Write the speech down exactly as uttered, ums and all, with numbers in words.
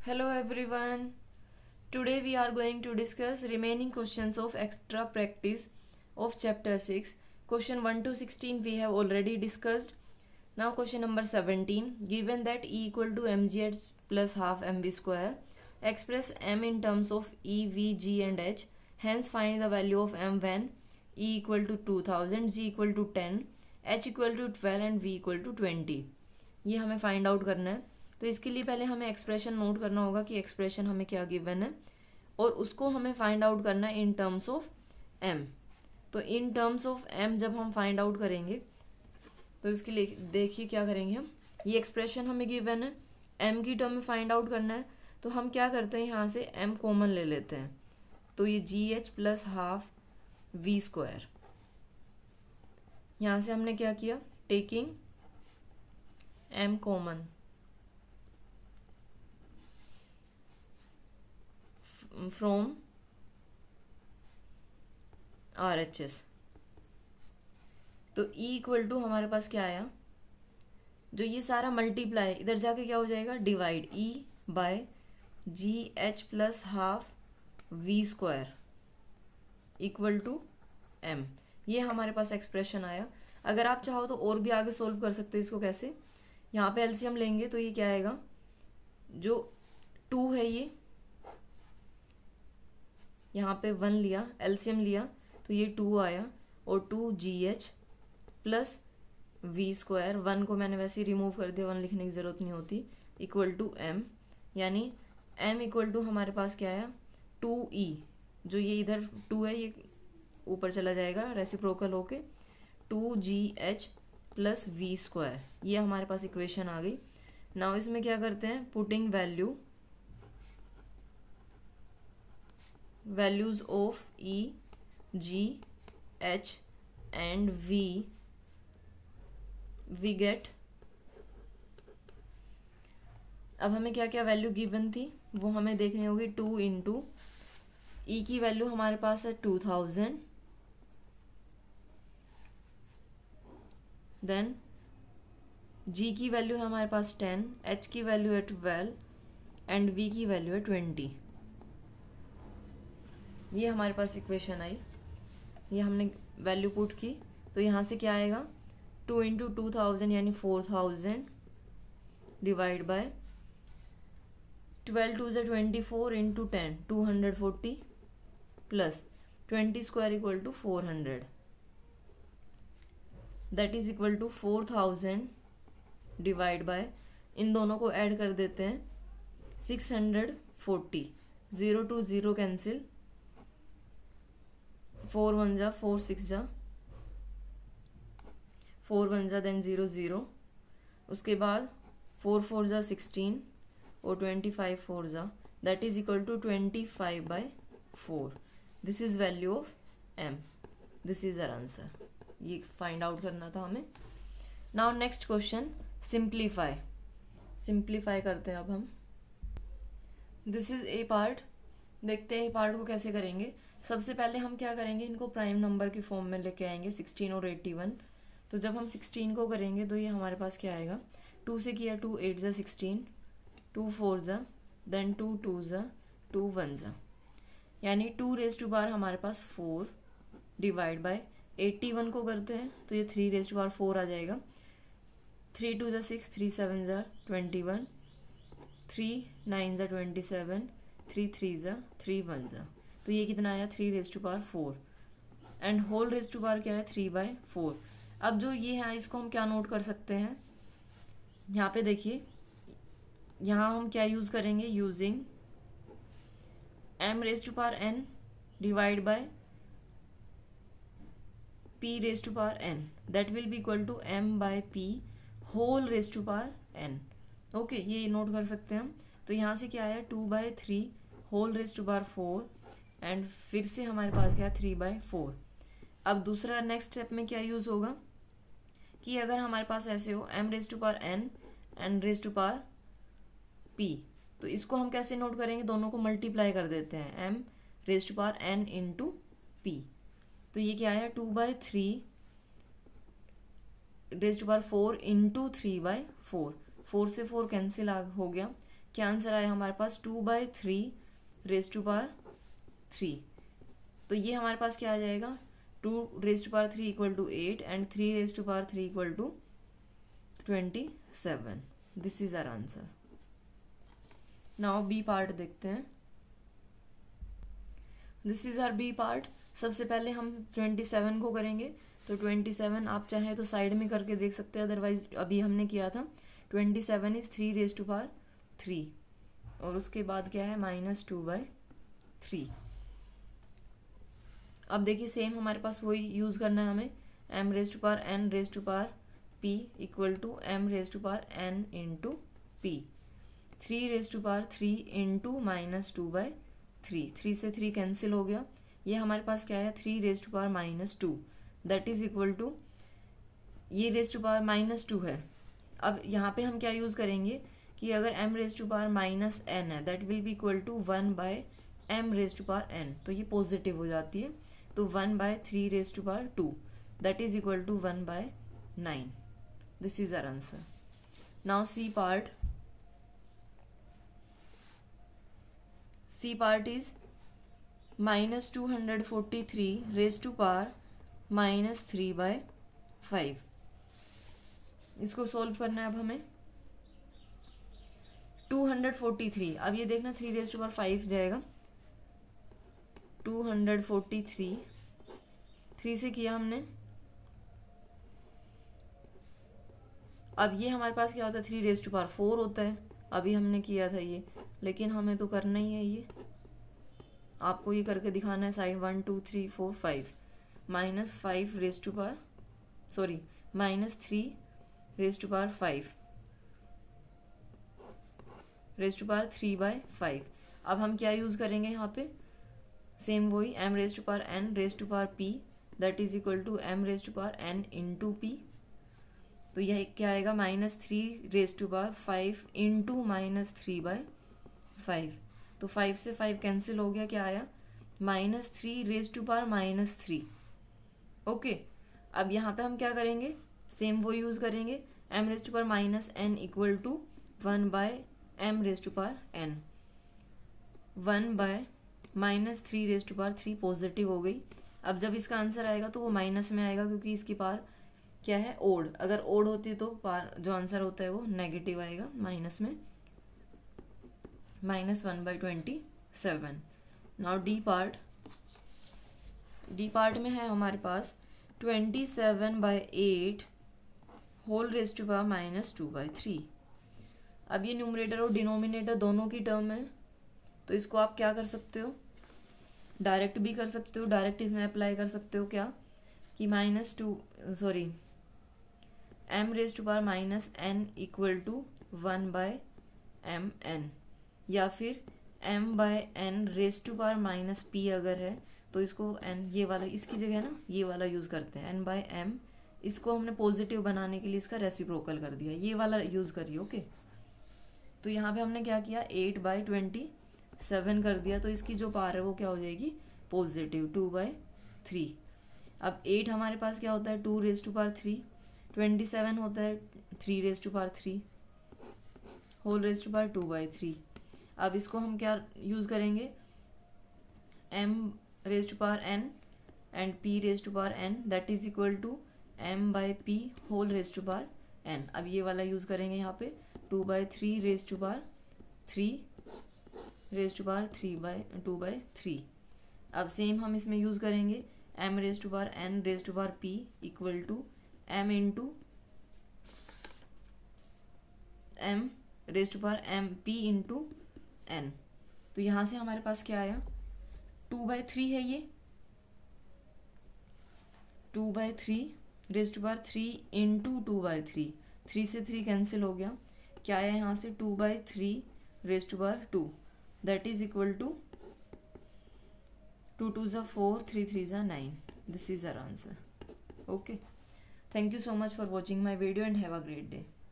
Hello everyone. Today we are going to discuss remaining questions of extra practice of chapter six. Question one to sixteen we have already discussed. Now question number seventeen. Given that E equal to mgh plus half mv square, express m in terms of E, V, G and H. Hence find the value of m when E equal to two thousand, G equal to ten, H equal to twelve and V equal to twenty. ये हमें find out करना है. तो इसके लिए पहले हमें expression note करना होगा कि एक्सप्रेशन हमें क्या गिवन है और उसको हमें फाइंड आउट करना है इन टर्म्स ऑफ एम. तो इन टर्म्स ऑफ एम जब हम फाइंड आउट करेंगे तो इसके लिए देखिए क्या करेंगे हम. ये एक्सप्रेशन हमें गिवन है, एम की टर्म में फाइंड आउट करना है. तो हम क्या करते हैं, यहाँ से एम कॉमन ले लेते हैं. तो ये g H plus half v square, यहाँ से हमने क्या किया, taking m common from R H S. तो E इक्वल टू हमारे पास क्या आया, जो ये सारा मल्टीप्लाई इधर जाके क्या हो जाएगा, divide E by g H plus half v square equal to m. ये हमारे पास एक्सप्रेशन आया. अगर आप चाहो तो और भी आगे सोल्व कर सकते हो इसको. कैसे, यहाँ पे एलसीएम लेंगे तो ये क्या आएगा, जो टू है ये यहाँ पे वन लिया, एलसीएम लिया तो ये टू आया और two G H plus V square, one को मैंने वैसे ही रिमूव कर दिया, वन लिखने की ज़रूरत नहीं होती, इक्वल टू एम. यानी एम इक्वल टू हमारे पास क्या आया, टू ई. जो ये इधर टू है ये ऊपर चला जाएगा रेसिप्रोकल होके, two G H plus V square. ये हमारे पास इक्वेशन आ गई. नाउ इसमें क्या करते हैं, putting value values of E, G, H and V, we get. अब हमें क्या क्या वैल्यू गिवन थी वो हमें देखनी होगी. टू इंटू ई की वैल्यू हमारे पास है टू थाउजेंड, देन जी की वैल्यू है हमारे पास टेन, एच की वैल्यू है ट्वेल्व एंड वी की वैल्यू है ट्वेंटी. ये हमारे पास इक्वेशन आई, ये हमने वैल्यू पुट की. तो यहाँ से क्या आएगा, टू इंटू टू थाउजेंड यानी four thousand divide by twelve two ज़ा twenty four into ten, two hundred forty plus twenty square equal to four hundred, that is equal to four thousand divide by, इन दोनों को add कर देते हैं, six hundred forty. Zero two zero cancel, four one जा four, six जा four, one जा then zero zero, उसके बाद फोर फोर जा सिक्सटीन और ट्वेंटी फाइव फोर जा, that is equal to twenty five by four. This is value of M, this is our answer. ये find out करना था हमें. Now next question, simplify. Simplify करते हैं अब हम. This is A part. देखते हैं ए पार्ट को कैसे करेंगे. सबसे पहले हम क्या करेंगे, इनको प्राइम नंबर के फॉर्म में लेके आएंगे, सिक्सटीन और एट्टी वन. तो जब हम सिक्सटीन को करेंगे तो ये हमारे पास क्या आएगा, टू से किया, टू एट ज़ा सिक्सटीन, टू फोर ज़ा, देन टू टू ज़ा, टू वन ज़ा, यानी टू रेज टू पावर हमारे पास four divide by eighty one को करते हैं तो ये three raise to power four आ जाएगा. थ्री टू ज़ा सिक्स, थ्री सेवन ज़ा ट्वेंटी वन, थ्री नाइन ज़ा ट्वेंटी सेवन, थ्री थ्री ज़ा थ्री वन ज़ा. तो ये कितना आया, three raise to power four and whole raise to power क्या है, थ्री बाय फोर. अब जो ये है इसको हम क्या नोट कर सकते हैं, यहाँ पे देखिए, यहाँ हम क्या यूज़ करेंगे, using M raise to power N divide by P raise to power N, that will be equal to M by P whole raise to power N. Okay, ये नोट कर सकते हैं हम. तो यहाँ से क्या आया, two by three whole raise to power four and फिर से हमारे पास क्या, थ्री बाय फोर. अब दूसरा नेक्स्ट स्टेप में क्या यूज़ होगा कि अगर हमारे पास ऐसे हो M raise to power N and raise to power P, तो इसको हम कैसे नोट करेंगे, दोनों को मल्टीप्लाई कर देते हैं, M raise to power N into P. तो ये क्या है, two by three raise to power four into three by four. Four से फोर कैंसिल हो गया, क्या आंसर आया हमारे पास, two by three raise to power three. तो ये हमारे पास क्या आ जाएगा, two raise to power three equal to eight and three raise to power three equal to twenty seven. This is our answer. Now B part देखते हैं। This is our B part. सबसे पहले हम ट्वेंटी सेवन को करेंगे। तो twenty seven आप चाहें तो साइड में करके देख सकते हैं, अदरवाइज अभी हमने किया था। Twenty seven is three raise to power three और उसके बाद क्या है माइनस टू बाई थ्री। अब देखिए सेम हमारे पास वही यूज़ करना है हमें, M raise to power N raise to power P equal to M raise to power N into P. Three raise to power three into minus two by three, three से three cancel हो गया। ये हमारे पास क्या है, three raise to power minus two, that is equal to, ये raise to power minus two है। अब यहाँ पे हम क्या यूज़ करेंगे कि अगर m raise to power minus N है, that will be equal to one by M raise to power N, तो ये पॉजिटिव हो जाती है। तो one by three raise to power two, that is equal to one by nine. This is our answer. Now C part. C part is minus two hundred forty three raise to power minus three by five. इसको solve करना है अब हमें। To hundred forty three, अब ये देखना three raise to power five जाएगा। Two hundred forty three, three से किया हमने। अब ये हमारे पास क्या होता है, three raise to power four होता है। अभी हमने किया था ये, लेकिन हमें तो करना ही है ये। आपको ये करके दिखाना है side, one two three four five, minus five raise to power sorry minus three raise to power five raise to power three by five. अब हम क्या यूज़ करेंगे यहाँ पे, सेम वही, M raise to power N raise to power P, that is equal to M raise to power N into P. तो यह क्या आएगा, minus three raise to power five into minus three by five. तो five से five cancel हो गया, क्या आया, minus three raise to power minus three. Okay, अब यहाँ पे हम क्या करेंगे, सेम वो यूज़ करेंगे, M raise to power minus N equal to one by M raise to power N. One by minus three raise to power three positive हो गई। अब जब इसका आंसर आएगा तो वो माइनस में आएगा, क्योंकि इसकी पावर क्या है, ओड। अगर ओड होती है तो पार जो आंसर होता है वो नेगेटिव आएगा, माइनस में, minus one by twenty seven. Now D part. D part में है हमारे पास twenty seven by eight whole raise to power minus two by three. अब ये न्यूमरेटर और डिनोमिनेटर दोनों की टर्म है, तो इसको आप क्या कर सकते हो, डायरेक्ट भी कर सकते हो। डायरेक्ट इसमें अप्लाई कर सकते हो क्या, कि minus two sorry M raise to power minus N equal to one by M N, या फिर M by N raise to power minus P अगर है तो इसको एन, ये वाला इसकी जगह ना ये वाला यूज़ करते हैं, एन बाय एम। इसको हमने पॉजिटिव बनाने के लिए इसका रेसिप्रोकल कर दिया, ये वाला यूज़ करिए। ओके, तो यहाँ पे हमने क्या किया, एट बाई ट्वेंटी सेवन कर दिया, तो इसकी जो पावर है वो क्या हो जाएगी, पॉजिटिव, टू बाई थ्री। अब एट हमारे पास क्या होता है, two raise to power three, twenty seven होता है three raise to power three whole raise to power two by three. अब इसको हम क्या यूज़ करेंगे, M raise to power N and P raise to power N, that is equal to M by P whole raise to power N. अब ये वाला use करेंगे यहाँ पे, two by three raise to power three raise to power three by two by three. अब same हम इसमें use करेंगे, M raise to power N raise to power P equal to M into M raise to power M P into N. तो यहाँ से हमारे पास क्या आया, टू बाई थ्री है ये, two by three raise to power three into two by three, three से थ्री कैंसिल हो गया, क्या आया यहाँ से, two by three raise to power two, that is equal to two two ज़ा फोर, थ्री थ्री ज़ा nine. This is our answer. Okay, thank you so much for watching my video and have a great day.